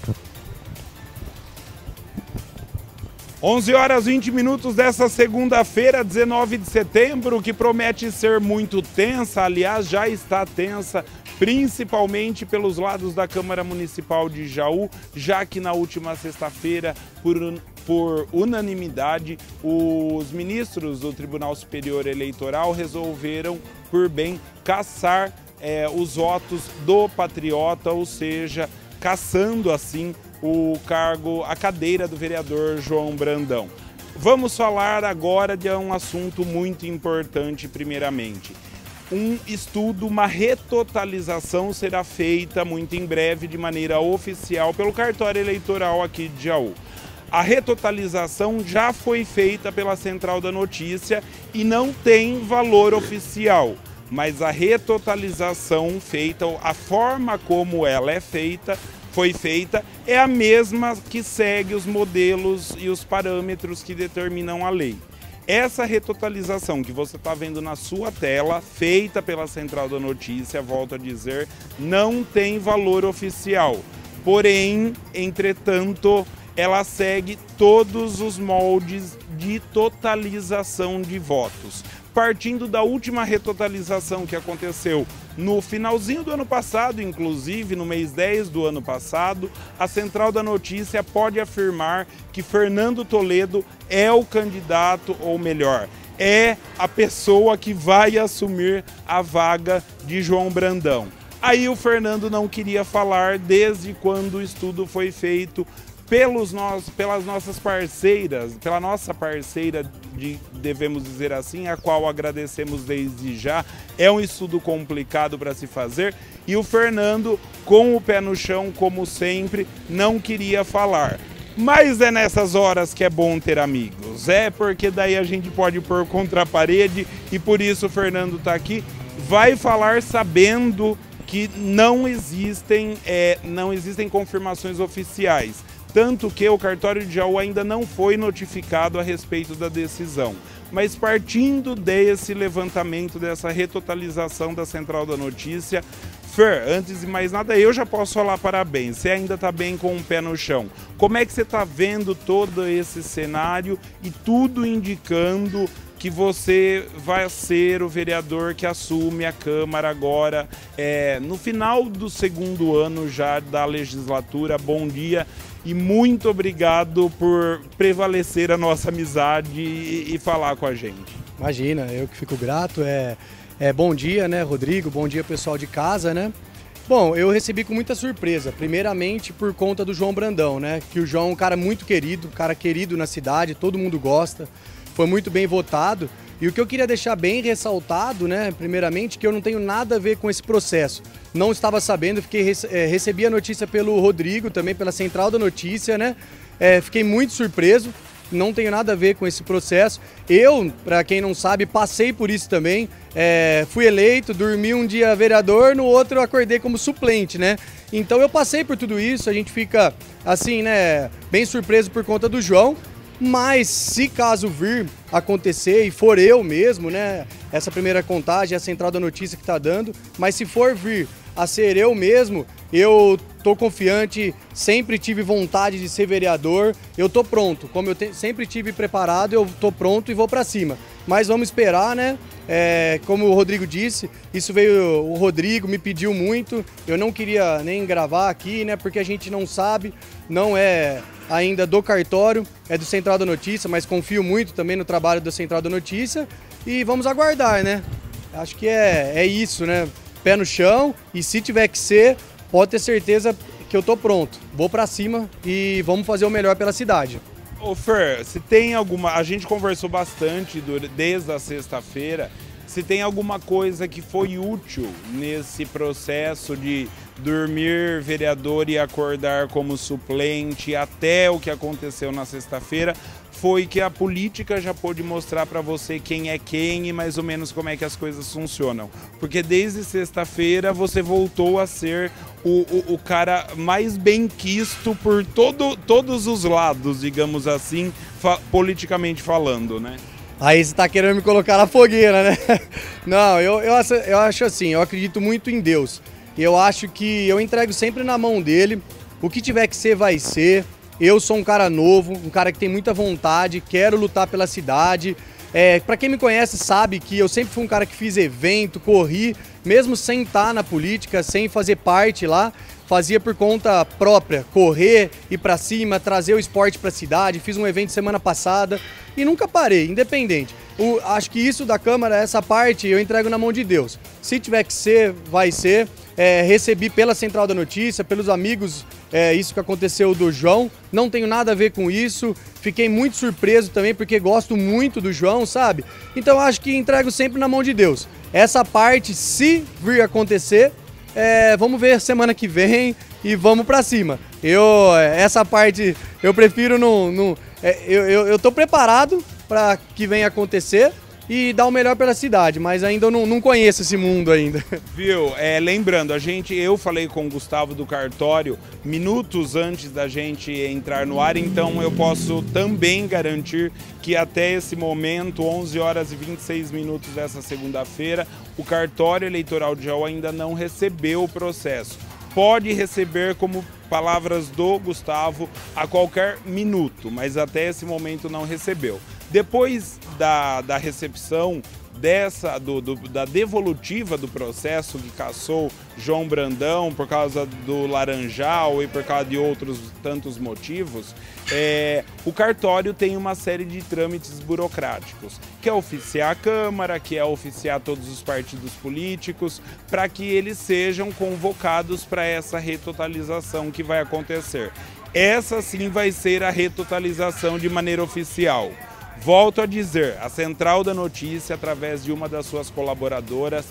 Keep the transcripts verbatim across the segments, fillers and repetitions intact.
onze horas e vinte minutos dessa segunda-feira, dezenove de setembro, que promete ser muito tensa, aliás, já está tensa, principalmente pelos lados da Câmara Municipal de Jaú, já que na última sexta-feira, por, por unanimidade, os ministros do Tribunal Superior Eleitoral resolveram, por bem, cassar é, os votos do patriota, ou seja, cassando assim o cargo, a cadeira do vereador João Brandão. Vamos falar agora de um assunto muito importante, primeiramente. Um estudo, uma retotalização será feita muito em breve, de maneira oficial, pelo cartório eleitoral aqui de Jaú. A retotalização já foi feita pela Central da Notícia e não tem valor oficial, mas a retotalização feita, a forma como ela é feita, foi feita, é a mesma que segue os modelos e os parâmetros que determinam a lei. Essa retotalização que você está vendo na sua tela, feita pela Central da Notícia, volto a dizer, não tem valor oficial. Porém, entretanto, ela segue todos os moldes de totalização de votos. Partindo da última retotalização que aconteceu no finalzinho do ano passado, inclusive no mês dez do ano passado, a Central da Notícia pode afirmar que Fernando Toledo é o candidato, ou melhor, é a pessoa que vai assumir a vaga de João Brandão. Aí o Fernando não queria falar desde quando o estudo foi feito pelos nós, pelas nossas parceiras, pela nossa parceira, de, devemos dizer assim, a qual agradecemos desde já. É um estudo complicado para se fazer e o Fernando, com o pé no chão, como sempre, não queria falar. Mas é nessas horas que é bom ter amigos, é porque daí a gente pode pôr contra a parede e por isso o Fernando está aqui, vai falar sabendo que não existem, é, não existem confirmações oficiais. Tanto que o cartório de Jaú ainda não foi notificado a respeito da decisão. Mas partindo desse levantamento, dessa retotalização da Central da Notícia, Fer, antes de mais nada, eu já posso falar parabéns, você ainda está bem com o pé no chão. Como é que você está vendo todo esse cenário e tudo indicando que você vai ser o vereador que assume a Câmara agora, é, no final do segundo ano já da legislatura? Bom dia e muito obrigado por prevalecer a nossa amizade e, e falar com a gente. Imagina, eu que fico grato. É, é, bom dia, né, Rodrigo? Bom dia, pessoal de casa, né? Bom, eu recebi com muita surpresa, primeiramente por conta do João Brandão, né? Que o João é um cara muito querido, um cara querido na cidade, todo mundo gosta, foi muito bem votado. E o que eu queria deixar bem ressaltado, né, primeiramente, que eu não tenho nada a ver com esse processo. Não estava sabendo, fiquei, é, recebi a notícia pelo Rodrigo, também pela Central da Notícia, né? É, fiquei muito surpreso, não tenho nada a ver com esse processo. Eu, para quem não sabe, passei por isso também. É, fui eleito, dormi um dia vereador, no outro eu acordei como suplente, né? Então eu passei por tudo isso, a gente fica, assim, né, bem surpreso por conta do João. Mas se caso vir acontecer e for eu mesmo, né, essa primeira contagem é a Central da Notícia que está dando, mas se for vir a ser eu mesmo, eu tô confiante, sempre tive vontade de ser vereador, eu tô pronto, como eu te, sempre tive preparado, eu tô pronto e vou para cima. Mas vamos esperar, né? É, como o Rodrigo disse, isso veio, o Rodrigo me pediu muito, eu não queria nem gravar aqui, né? Porque a gente não sabe, não é ainda do cartório, é do Central da Notícia, mas confio muito também no trabalho da Central da Notícia e vamos aguardar, né? Acho que é, é isso, né? Pé no chão e se tiver que ser, pode ter certeza que eu tô pronto. Vou pra cima e vamos fazer o melhor pela cidade. Ô Fer, se tem alguma... A gente conversou bastante desde a sexta-feira. Se tem alguma coisa que foi útil nesse processo de dormir vereador e acordar como suplente até o que aconteceu na sexta-feira, foi que a política já pôde mostrar para você quem é quem e mais ou menos como é que as coisas funcionam. Porque desde sexta-feira você voltou a ser o, o, o cara mais benquisto por todo, todos os lados, digamos assim, fa politicamente falando, né? Aí você tá querendo me colocar na fogueira, né? Não, eu, eu, eu acho assim, eu acredito muito em Deus. Eu acho que eu entrego sempre na mão dele. O que tiver que ser, vai ser. Eu sou um cara novo, um cara que tem muita vontade, quero lutar pela cidade. É, para quem me conhece sabe que eu sempre fui um cara que fiz evento, corri, mesmo sem estar na política, sem fazer parte lá, fazia por conta própria, correr, ir para cima, trazer o esporte para a cidade. Fiz um evento semana passada e nunca parei, independente. O, acho que isso da Câmara, essa parte, eu entrego na mão de Deus. Se tiver que ser, vai ser. É, recebi pela Central da Notícia, pelos amigos, é, isso que aconteceu do João. Não tenho nada a ver com isso. Fiquei muito surpreso também, porque gosto muito do João, sabe? Então acho que entrego sempre na mão de Deus. Essa parte, se vir acontecer, é, vamos ver semana que vem e vamos pra cima. Eu, essa parte, eu prefiro não... não é, eu, eu, eu tô preparado para que venha acontecer e dar o melhor pela cidade, mas ainda eu não, não conheço esse mundo ainda. Viu, é, lembrando, a gente, eu falei com o Gustavo do Cartório minutos antes da gente entrar no ar, então eu posso também garantir que até esse momento, onze horas e vinte e seis minutos dessa segunda-feira, o Cartório Eleitoral de Jaú ainda não recebeu o processo. Pode receber, como palavras do Gustavo, a qualquer minuto, mas até esse momento não recebeu. Depois da, da recepção dessa, do, do, da devolutiva do processo que cassou João Brandão por causa do Laranjal e por causa de outros tantos motivos, é, o cartório tem uma série de trâmites burocráticos, que é oficiar a Câmara, que é oficiar todos os partidos políticos, para que eles sejam convocados para essa retotalização que vai acontecer. Essa sim vai ser a retotalização de maneira oficial. Volto a dizer, a Central da Notícia, através de uma das suas colaboradoras,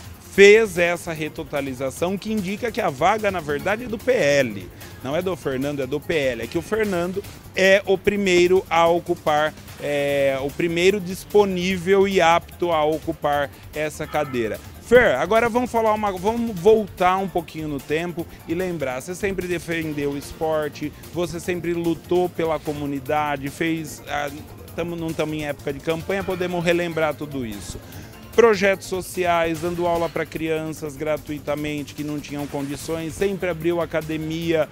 fez essa retotalização que indica que a vaga, na verdade, é do P L. Não é do Fernando, é do P L. É que o Fernando é o primeiro a ocupar, é, o primeiro disponível e apto a ocupar essa cadeira. Fer, agora vamos falar uma, vamos voltar um pouquinho no tempo e lembrar, você sempre defendeu o esporte, você sempre lutou pela comunidade, fez... A, Tamo, não estamos em época de campanha, podemos relembrar tudo isso. Projetos sociais, dando aula para crianças gratuitamente que não tinham condições, sempre abriu academia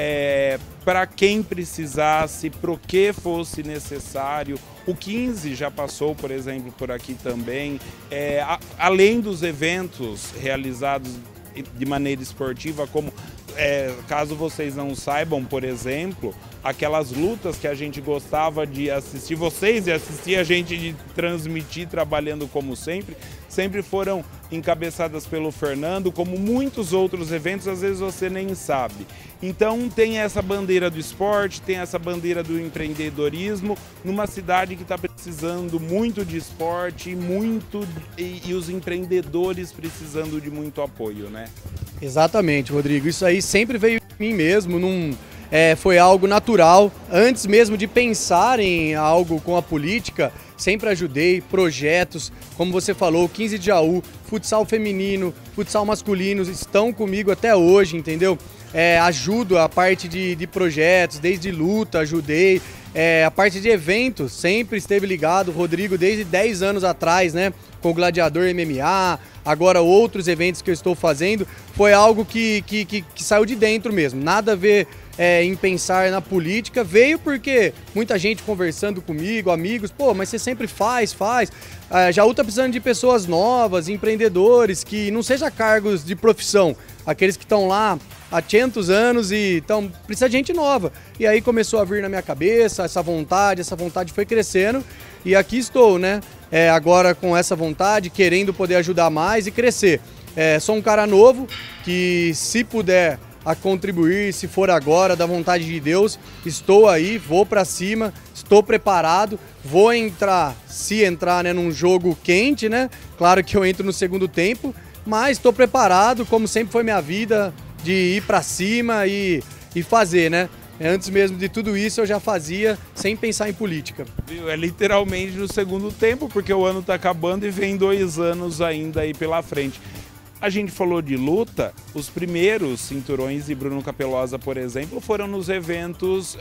é, para quem precisasse, para o que fosse necessário. O quinze já passou, por exemplo, por aqui também. É, a, além dos eventos realizados de maneira esportiva, como é, caso vocês não saibam, por exemplo, aquelas lutas que a gente gostava de assistir, vocês e assistir a gente de transmitir trabalhando como sempre, sempre foram encabeçadas pelo Fernando, como muitos outros eventos, às vezes você nem sabe. Então tem essa bandeira do esporte, tem essa bandeira do empreendedorismo, numa cidade que está precisando muito de esporte muito, e, e os empreendedores precisando de muito apoio, né? Exatamente, Rodrigo. Isso aí sempre veio em mim mesmo, num... É, foi algo natural. Antes mesmo de pensar em algo com a política, sempre ajudei projetos, como você falou, quinze de Jaú, futsal feminino, futsal masculino, estão comigo até hoje, entendeu? É, ajudo a parte de, de projetos, desde luta, ajudei. É, a parte de eventos, sempre esteve ligado, Rodrigo, desde dez anos atrás, né? Com o Gladiador M M A, agora outros eventos que eu estou fazendo, foi algo que, que, que, que saiu de dentro mesmo, nada a ver é, em pensar na política, veio porque muita gente conversando comigo, amigos, pô, mas você sempre faz, faz. A Jaú tá precisando de pessoas novas, empreendedores, que não seja cargos de profissão, aqueles que estão lá há quinhentos anos e então precisa de gente nova. E aí começou a vir na minha cabeça essa vontade, essa vontade foi crescendo e aqui estou, né? É, agora com essa vontade, querendo poder ajudar mais e crescer. É, sou um cara novo que, se puder a contribuir, se for agora, da vontade de Deus, estou aí, vou para cima, estou preparado, vou entrar, se entrar, né, num jogo quente, né? Claro que eu entro no segundo tempo, mas estou preparado, como sempre foi minha vida, de ir para cima e, e fazer, né? Antes mesmo de tudo isso eu já fazia sem pensar em política. É literalmente no segundo tempo, porque o ano está acabando e vem dois anos ainda aí pela frente. A gente falou de luta, os primeiros cinturões de Bruno Capelosa, por exemplo, foram nos eventos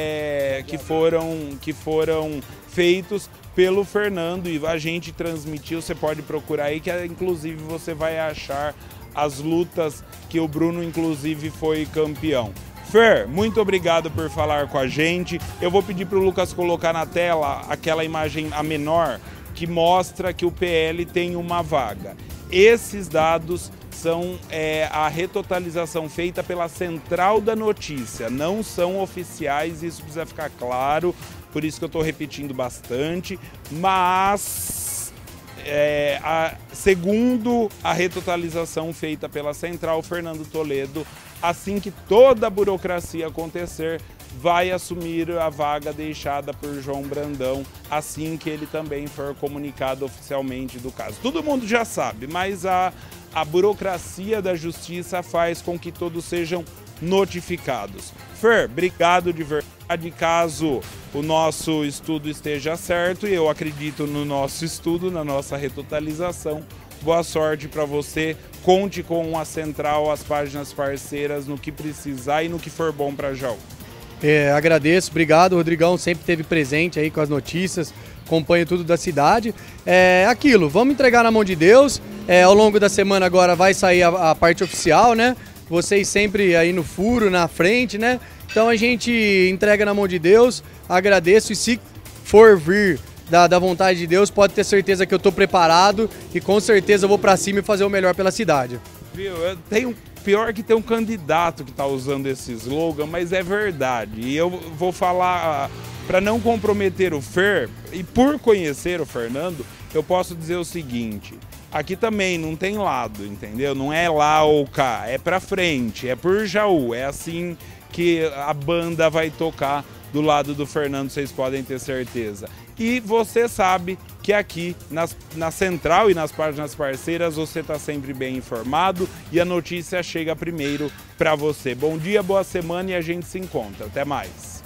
é, que, foram, que foram feitos pelo Fernando e a gente transmitiu, você pode procurar aí que inclusive você vai achar as lutas que o Bruno inclusive foi campeão. Fer, muito obrigado por falar com a gente. Eu vou pedir para o Lucas colocar na tela aquela imagem a menor que mostra que o P L tem uma vaga. Esses dados são é, a retotalização feita pela Central da Notícia, não são oficiais, isso precisa ficar claro, por isso que eu estou repetindo bastante, mas é, a, segundo a retotalização feita pela Central, Fernando Toledo, assim que toda a burocracia acontecer, vai assumir a vaga deixada por João Brandão, assim que ele também for comunicado oficialmente do caso. Todo mundo já sabe, mas a, a burocracia da justiça faz com que todos sejam notificados. Fer, obrigado de verdade. Caso o nosso estudo esteja certo, e eu acredito no nosso estudo, na nossa retotalização, boa sorte para você. Conte com a Central, as páginas parceiras, no que precisar e no que for bom para Jaú. É, agradeço, obrigado, o Rodrigão sempre esteve presente aí com as notícias, acompanha tudo da cidade. É aquilo, vamos entregar na mão de Deus, é, ao longo da semana agora vai sair a, a parte oficial, né? Vocês sempre aí no furo, na frente, né? Então a gente entrega na mão de Deus, agradeço e se for vir da, da vontade de Deus, pode ter certeza que eu tô preparado e com certeza eu vou para cima e fazer o melhor pela cidade. Viu, eu tenho... Pior que tem um candidato que está usando esse slogan, mas é verdade. E eu vou falar, para não comprometer o Fer, e por conhecer o Fernando, eu posso dizer o seguinte, aqui também não tem lado, entendeu? Não é lá ou cá, é para frente, é por Jaú, é assim que a banda vai tocar do lado do Fernando, vocês podem ter certeza. E você sabe que aqui nas, na Central e nas páginas parceiras você está sempre bem informado e a notícia chega primeiro para você. Bom dia, boa semana e a gente se encontra. Até mais.